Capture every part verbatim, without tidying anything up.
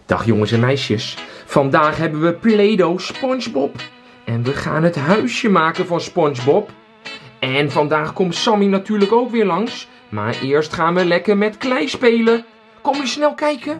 Dag jongens en meisjes, vandaag hebben we Play-Doh SpongeBob. En we gaan het huisje maken van SpongeBob. En vandaag komt Sammy natuurlijk ook weer langs. Maar eerst gaan we lekker met klei spelen. Kom jullie snel kijken?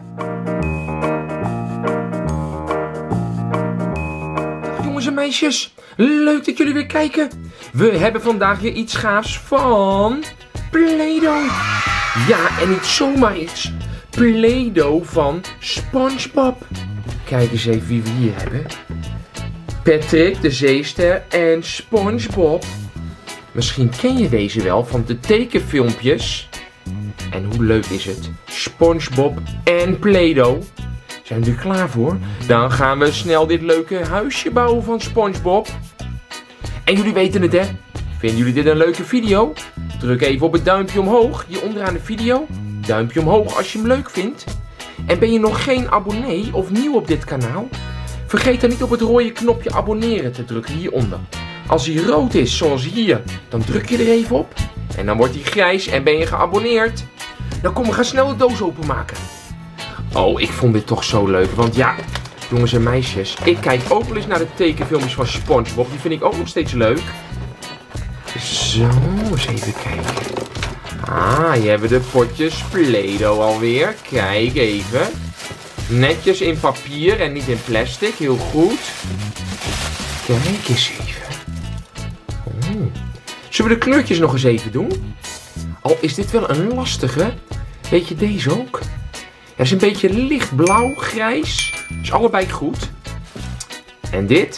Dag jongens en meisjes, leuk dat jullie weer kijken. We hebben vandaag weer iets gaafs van Play-Doh. Ja, en niet zomaar iets. Play-Doh van SpongeBob. Kijk eens even wie we hier hebben. Patrick, de zeester en SpongeBob. Misschien ken je deze wel van de tekenfilmpjes. En hoe leuk is het? SpongeBob en Play-Doh. Zijn jullie er klaar voor? Dan gaan we snel dit leuke huisje bouwen van SpongeBob. En jullie weten het, hè? Vinden jullie dit een leuke video? Druk even op het duimpje omhoog hier onderaan de video. Duimpje omhoog als je hem leuk vindt. En ben je nog geen abonnee of nieuw op dit kanaal? Vergeet dan niet op het rode knopje abonneren te drukken hieronder. Als hij rood is, zoals hier, dan druk je er even op. En dan wordt hij grijs en ben je geabonneerd. Dan kom, we gaan snel de doos openmaken. Oh, ik vond dit toch zo leuk. Want ja, jongens en meisjes, ik kijk ook wel eens naar de tekenfilmpjes van SpongeBob. Die vind ik ook nog steeds leuk. Zo, eens even kijken. Ah, hier hebben we de potjes Play-Doh alweer. Kijk even. Netjes in papier en niet in plastic. Heel goed. Kijk eens even. Oh. Zullen we de kleurtjes nog eens even doen? Al is dit wel een lastige. Weet je deze ook? Het is een beetje lichtblauw, grijs. Is allebei goed. En dit?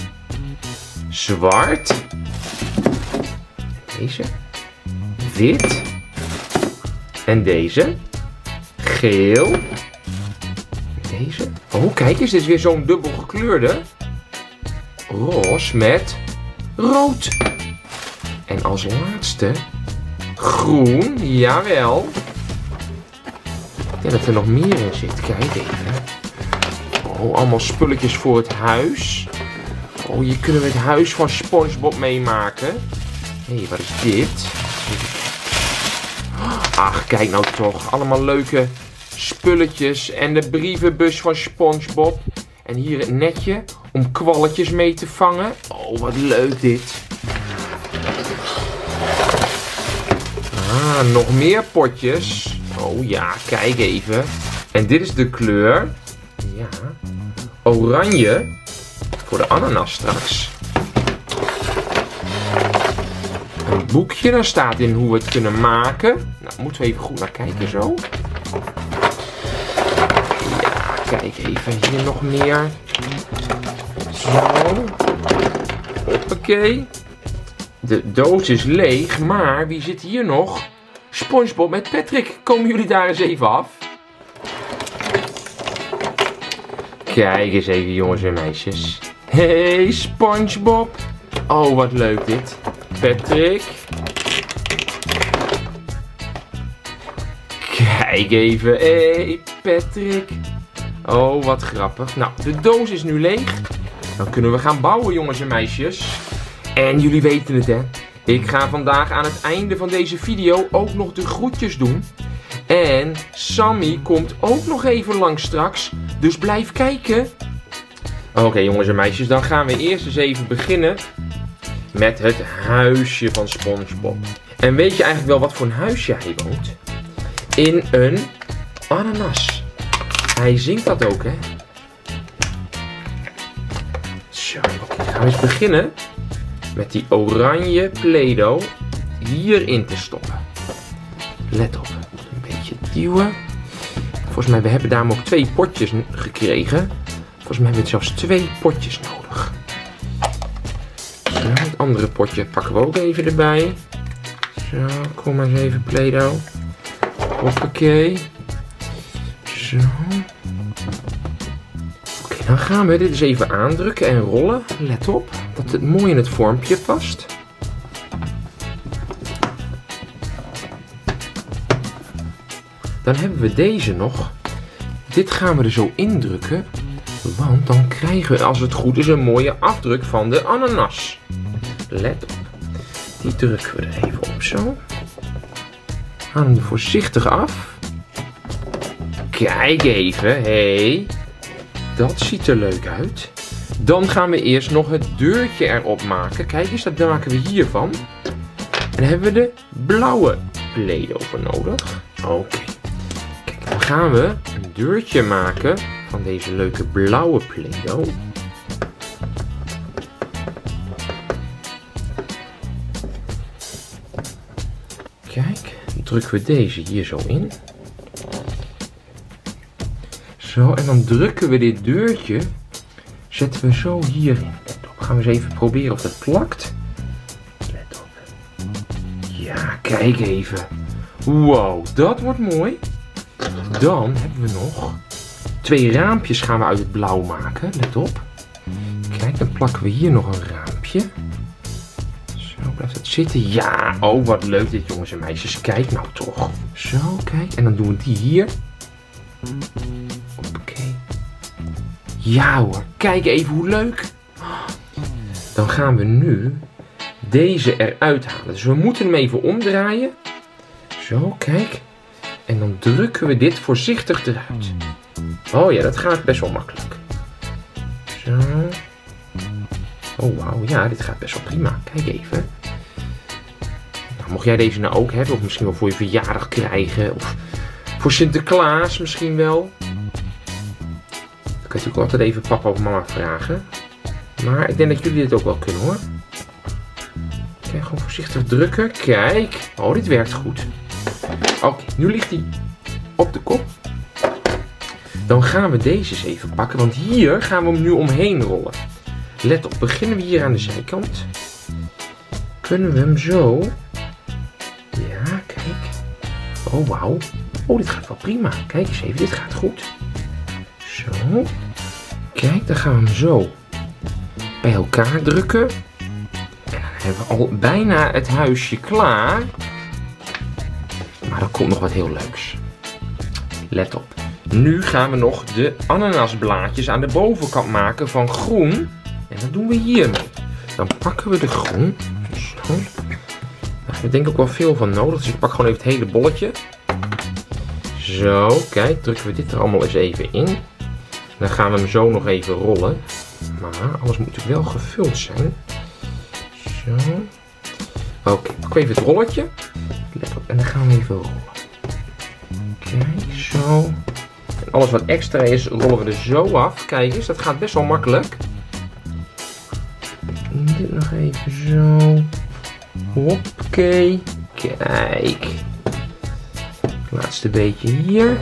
Zwart. Deze. Wit. En deze. Geel. Deze. Oh, kijk eens. Dit is weer zo'n dubbel gekleurde. Roze met rood. En als laatste groen. Jawel. Ik denk dat er nog meer in zit. Kijk even. Oh, allemaal spulletjes voor het huis. Oh, hier kunnen we het huis van SpongeBob meemaken. Hé, hey, wat is dit? Ach, kijk nou toch. Allemaal leuke spulletjes. En de brievenbus van SpongeBob. En hier het netje om kwalletjes mee te vangen. Oh, wat leuk dit. Ah, nog meer potjes. Oh ja, kijk even. En dit is de kleur. Ja. Oranje. Voor de ananas straks. Een boekje, daar staat in hoe we het kunnen maken. Nou, moeten we even goed naar kijken zo. Ja, kijk even. Hier nog meer. Zo. Hoppakee. De doos is leeg, maar wie zit hier nog? SpongeBob met Patrick. Komen jullie daar eens even af? Kijk eens even, jongens en meisjes. Hey, SpongeBob. Oh, wat leuk dit. Patrick. Kijk even. Hey, Patrick. Oh, wat grappig. Nou, de doos is nu leeg. Dan kunnen we gaan bouwen, jongens en meisjes. En jullie weten het, hè. Ik ga vandaag aan het einde van deze video ook nog de groetjes doen. En Sammy komt ook nog even langs straks. Dus blijf kijken. Oké, okay, jongens en meisjes. Dan gaan we eerst eens even beginnen met het huisje van SpongeBob. En weet je eigenlijk wel wat voor een huisje hij woont? In een ananas. Hij zingt dat ook, hè? Zo, oké. Gaan we eens beginnen met die oranje Play-Doh hierin te stoppen. Let op. Een beetje duwen. Volgens mij, we hebben daar ook twee potjes gekregen. Volgens mij hebben we zelfs twee potjes nodig. Zo, het andere potje pakken we ook even erbij. Zo, kom maar eens even Play-Doh. Hoppakee. Zo. Oké, dan gaan we dit eens even aandrukken en rollen. Let op, dat het mooi in het vormpje past. Dan hebben we deze nog. Dit gaan we er zo indrukken. Want dan krijgen we, als het goed is, een mooie afdruk van de ananas. Let op. Die drukken we er even op zo. Haal hem er voorzichtig af. Kijk even, hé. Hey. Dat ziet er leuk uit. Dan gaan we eerst nog het deurtje erop maken. Kijk eens, dat maken we hiervan. En dan hebben we de blauwe Play-Doh voor nodig. Oké. Okay. Kijk, dan gaan we een deurtje maken van deze leuke blauwe Play-Doh. Kijk, dan drukken we deze hier zo in. Zo, en dan drukken we dit deurtje, zetten we zo hierin. Let op, gaan we eens even proberen of dat plakt. Let op. Ja, kijk even. Wow, dat wordt mooi. Dan hebben we nog twee raampjes gaan we uit het blauw maken. Let op. Kijk, dan plakken we hier nog een raampje. Zo, blijft het zitten. Ja, oh wat leuk dit jongens en meisjes. Kijk nou toch. Zo, kijk. En dan doen we die hier. Oké. Ja hoor, kijk even hoe leuk. Dan gaan we nu deze eruit halen. Dus we moeten hem even omdraaien. Zo, kijk. En dan drukken we dit voorzichtig eruit. Oh ja, dat gaat best wel makkelijk. Zo. Oh wauw, ja, dit gaat best wel prima. Kijk even. Nou, mocht jij deze nou ook hebben, of misschien wel voor je verjaardag krijgen, of voor Sinterklaas misschien wel. Dan kan je natuurlijk altijd even papa of mama vragen. Maar ik denk dat jullie dit ook wel kunnen hoor. Kijk, gewoon voorzichtig drukken. Kijk. Oh, dit werkt goed. Oké, okay, nu ligt hij op de kop. Dan gaan we deze eens even pakken, want hier gaan we hem nu omheen rollen. Let op, beginnen we hier aan de zijkant. Kunnen we hem zo. Ja, kijk. Oh, wauw. Oh, dit gaat wel prima. Kijk eens even, dit gaat goed. Zo. Kijk, dan gaan we hem zo bij elkaar drukken. En dan hebben we al bijna het huisje klaar. Maar er komt nog wat heel leuks. Let op. Nu gaan we nog de ananasblaadjes aan de bovenkant maken van groen. En dat doen we hiermee. Dan pakken we de groen. Zo. Daar hebben we denk ik ook wel veel van nodig. Dus ik pak gewoon even het hele bolletje. Zo, kijk. Drukken we dit er allemaal eens even in. Dan gaan we hem zo nog even rollen. Maar alles moet natuurlijk wel gevuld zijn. Zo. Oké, okay, pak even het rolletje. Let op, en dan gaan we even rollen. Kijk, zo. En alles wat extra is, rollen we er zo af. Kijk eens, dat gaat best wel makkelijk. Dit nog even zo. Hoppakee. Kijk. Het laatste beetje hier.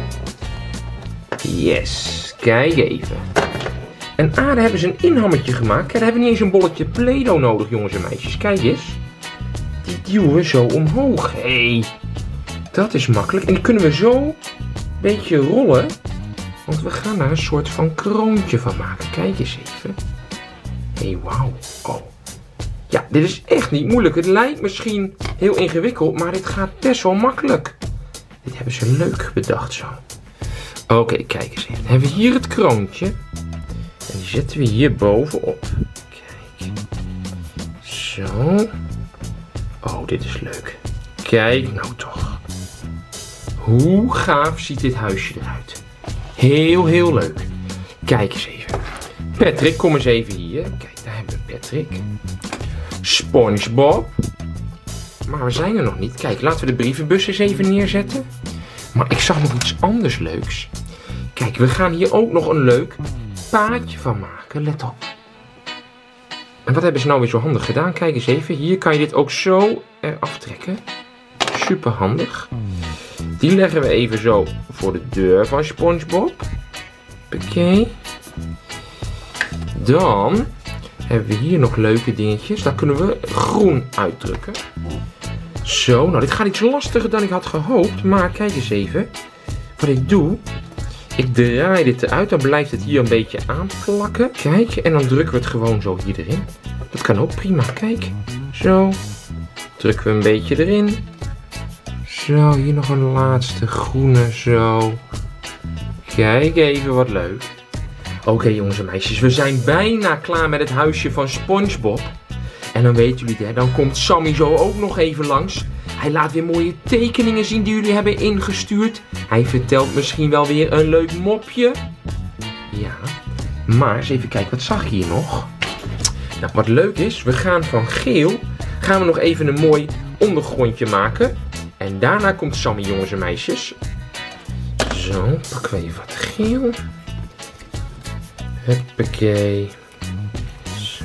Yes. Kijk even. En ah, daar hebben ze een inhammetje gemaakt. Kijk, daar hebben we niet eens een bolletje Play-Doh nodig, jongens en meisjes. Kijk eens. Die duwen we zo omhoog. Hé. Hey. Dat is makkelijk. En die kunnen we zo een beetje rollen. Want we gaan daar een soort van kroontje van maken. Kijk eens even. Hé, hey, wauw. Oh. Ja, dit is echt niet moeilijk. Het lijkt misschien heel ingewikkeld, maar dit gaat best wel makkelijk. Dit hebben ze leuk bedacht zo. Oké, okay, kijk eens even. Dan hebben we hier het kroontje. En die zetten we hier bovenop. Kijk. Zo. Oh, dit is leuk. Kijk nou toch. Hoe gaaf ziet dit huisje eruit. Heel, heel leuk. Kijk eens even. Patrick, kom eens even hier. Kijk, daar hebben we Patrick. SpongeBob. Maar we zijn er nog niet. Kijk, laten we de brievenbus eens even neerzetten. Maar ik zag nog iets anders leuks. Kijk, we gaan hier ook nog een leuk paadje van maken. Let op. En wat hebben ze nou weer zo handig gedaan? Kijk eens even. Hier kan je dit ook zo eraf trekken. Super handig. Die leggen we even zo voor de deur van SpongeBob. Oké. Dan hebben we hier nog leuke dingetjes. Daar kunnen we groen uitdrukken. Zo, nou dit gaat iets lastiger dan ik had gehoopt. Maar kijk eens even. Wat ik doe. Ik draai dit eruit. Dan blijft het hier een beetje aanplakken. Kijk, en dan drukken we het gewoon zo hier erin. Dat kan ook prima. Kijk. Zo. Drukken we een beetje erin. Zo, hier nog een laatste groene. Zo. Kijk even, wat leuk. Oké okay, jongens en meisjes, we zijn bijna klaar met het huisje van SpongeBob. En dan weten jullie het, hè, dan komt Sammy zo ook nog even langs. Hij laat weer mooie tekeningen zien die jullie hebben ingestuurd. Hij vertelt misschien wel weer een leuk mopje. Ja, maar eens even kijken, wat zag je hier nog? Nou, wat leuk is, we gaan van geel, gaan we nog even een mooi ondergrondje maken. En daarna komt Sammy, jongens en meisjes. Zo, pakken we even wat geel. Huppakee. Zo.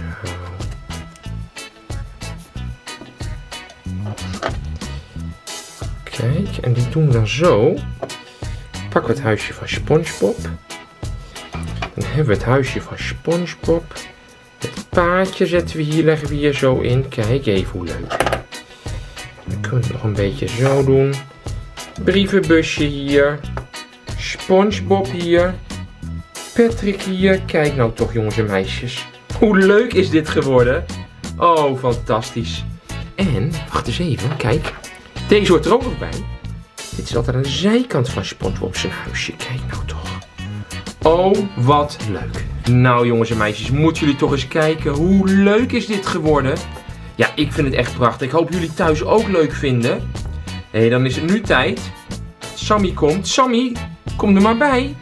Kijk, en die doen we dan zo. Pakken we het huisje van SpongeBob. Dan hebben we het huisje van SpongeBob. Het paadje zetten we hier, leggen we hier zo in. Kijk even hoe leuk. Dan kunnen we het nog een beetje zo doen. Brievenbusje hier. SpongeBob hier. Patrick hier. Kijk nou toch, jongens en meisjes. Hoe leuk is dit geworden? Oh, fantastisch. En, wacht eens even, kijk. Deze hoort er ook nog bij. Dit is altijd aan de zijkant van SpongeBob zijn huisje. Kijk nou toch. Oh, wat leuk. Nou, jongens en meisjes, moeten jullie toch eens kijken. Hoe leuk is dit geworden? Ja, ik vind het echt prachtig. Ik hoop jullie thuis ook leuk vinden. Hé, hey, dan is het nu tijd. Sammy komt. Sammy, kom er maar bij.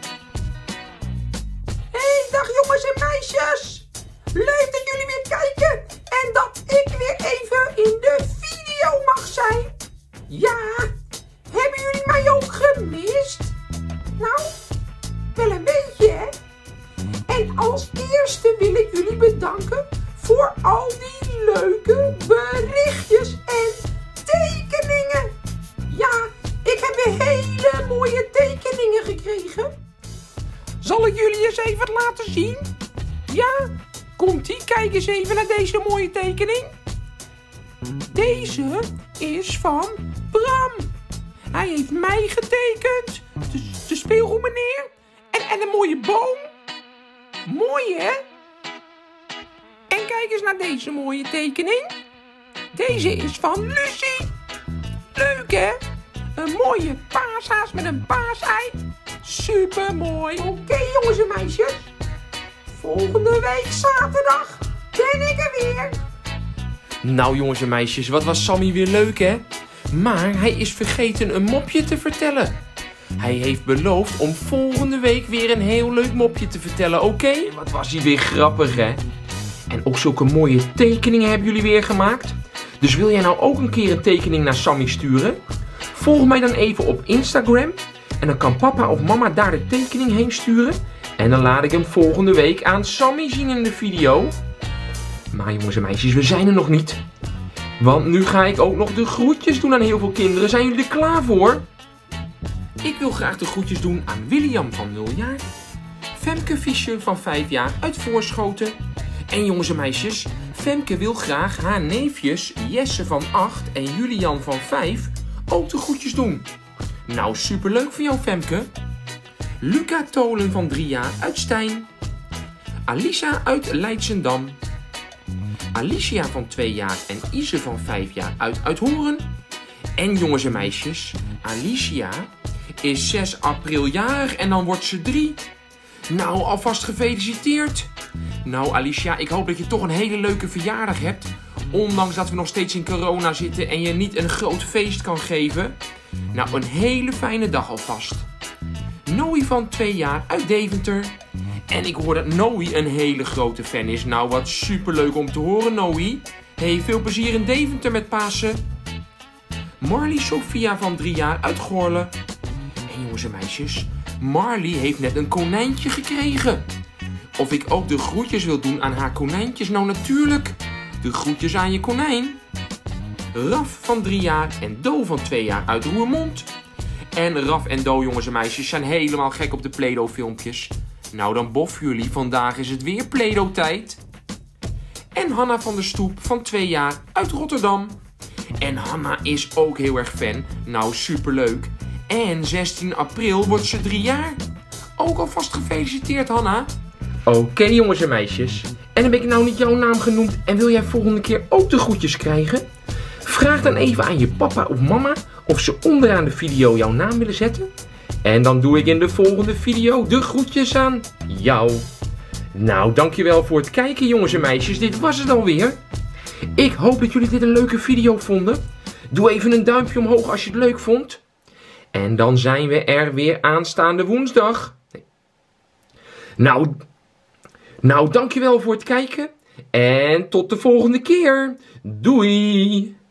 Hey, dag jongens en meisjes. Leuk dat jullie weer kijken. En dat ik weer even in de video mag zijn. Ja, hebben jullie mij ook gemist? Nou, wel een beetje, hè? En als eerste wil ik jullie bedanken voor al die leuke berichtjes en tekeningen. Ja, ik heb weer hele mooie tekeningen gekregen. Zal ik jullie eens even laten zien? Ja, komt-ie? Kijk eens even naar deze mooie tekening. Deze is van Bram. Hij heeft mij getekend. De, de speelgoedmeneer. En, en een mooie boom. Mooi, hè? En kijk eens naar deze mooie tekening. Deze is van Lucie. Leuk, hè? Een mooie paashaas met een paasei. Super mooi. Oké, okay, jongens en meisjes. Volgende week zaterdag ben ik er weer. Nou, jongens en meisjes, wat was Sammy weer leuk, hè? Maar hij is vergeten een mopje te vertellen. Hij heeft beloofd om volgende week weer een heel leuk mopje te vertellen, oké? Okay? Wat was hij weer grappig, hè? En ook zulke mooie tekeningen hebben jullie weer gemaakt. Dus wil jij nou ook een keer een tekening naar Sammy sturen? Volg mij dan even op Instagram. En dan kan papa of mama daar de tekening heen sturen. En dan laat ik hem volgende week aan Sammy zien in de video. Maar jongens en meisjes, we zijn er nog niet. Want nu ga ik ook nog de groetjes doen aan heel veel kinderen. Zijn jullie er klaar voor? Ik wil graag de groetjes doen aan William van nul jaar. Femke Fischer van vijf jaar uit Voorschoten. En jongens en meisjes, Femke wil graag haar neefjes Jesse van acht en Julian van vijf ook de groetjes doen. Nou, superleuk voor jou, Femke. Luca Tolen van drie jaar uit Stijn. Alisa uit Leidsendam. Alicia van twee jaar en Ise van vijf jaar uit Uithoren. En jongens en meisjes, Alicia is zes april jarig en dan wordt ze drie. Nou, alvast gefeliciteerd. Nou, Alicia, ik hoop dat je toch een hele leuke verjaardag hebt. Ondanks dat we nog steeds in corona zitten en je niet een groot feest kan geven. Nou, een hele fijne dag alvast. Noe van twee jaar uit Deventer. En ik hoor dat Noe een hele grote fan is. Nou, wat superleuk om te horen, Noe. Hey, veel plezier in Deventer met Pasen. Marley Sophia van drie jaar uit Goorlen. En jongens en meisjes, Marley heeft net een konijntje gekregen. Of ik ook de groetjes wil doen aan haar konijntjes? Nou, natuurlijk. De groetjes aan je konijn. Raf van drie jaar en Do van twee jaar uit Roermond. En Raf en Do, jongens en meisjes, zijn helemaal gek op de Play-Doh filmpjes. Nou, dan bof jullie. Vandaag is het weer Play-Doh tijd. En Hanna van der Stoep van twee jaar uit Rotterdam. En Hanna is ook heel erg fan. Nou, superleuk. En zestien april wordt ze drie jaar. Ook alvast gefeliciteerd, Hanna. Oké, okay, jongens en meisjes. En heb ik nou niet jouw naam genoemd en wil jij volgende keer ook de groetjes krijgen? Vraag dan even aan je papa of mama of ze onderaan de video jouw naam willen zetten. En dan doe ik in de volgende video de groetjes aan jou. Nou, dankjewel voor het kijken, jongens en meisjes. Dit was het alweer. Ik hoop dat jullie dit een leuke video vonden. Doe even een duimpje omhoog als je het leuk vond. En dan zijn we er weer aanstaande woensdag. Nee. Nou, nou, dankjewel voor het kijken. En tot de volgende keer. Doei!